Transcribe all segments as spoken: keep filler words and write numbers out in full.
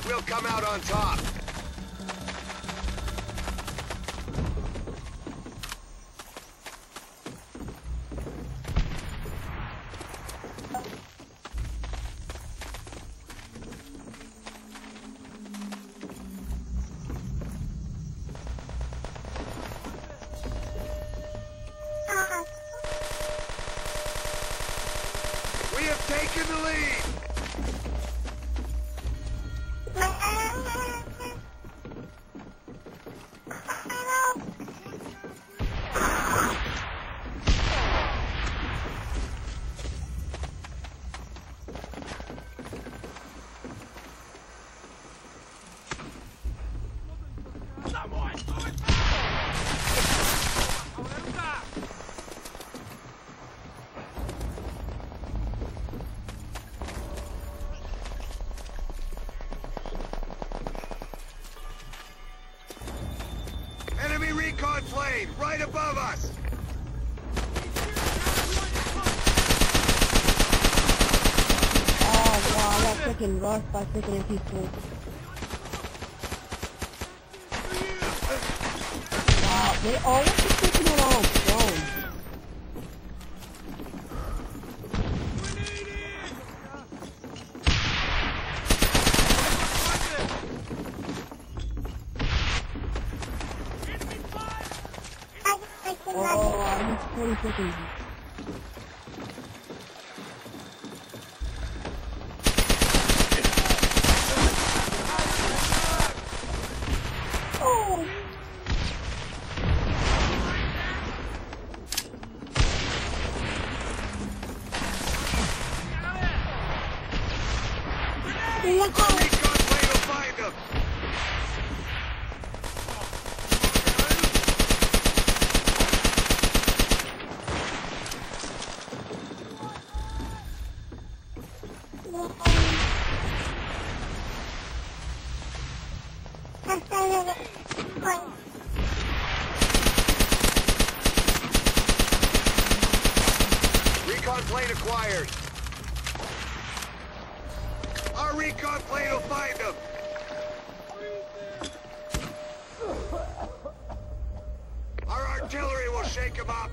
We'll come out on top. We have taken the lead. Enemy recon plane, right above us! Oh wow, that freaking rush by freaking people. Wow, they always just taking it on drone. Oh, I'm pretty freaking. Oh! Look out! Recon plane will find them! Recon plane acquired. Our recon plane will find them. Our artillery will shake them up.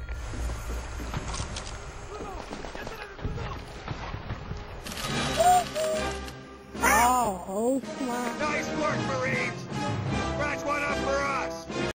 Oh, oh, smart. Nice work, Marines. Scratch one up for us.